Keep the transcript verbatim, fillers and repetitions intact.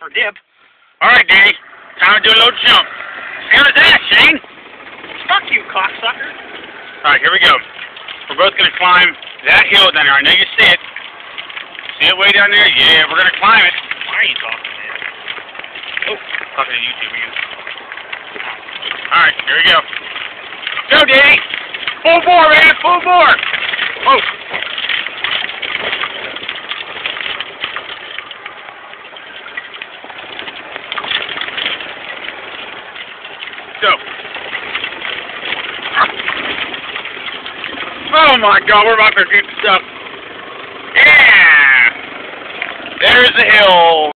Or dip. Alright, Danny. Time to do a little jump. How was that, Shane? Fuck you, cocksucker. Alright, here we go. We're both going to climb that hill down there. I know you see it. See it way down there? Yeah, we're going to climb it. Why are you talking, man? Oh, talking to YouTube again. Alright, here we go. Go, Danny! Full bore, man! Full bore! Oh! Go. Oh my God, we're about to get stuck. Yeah! There's the hill.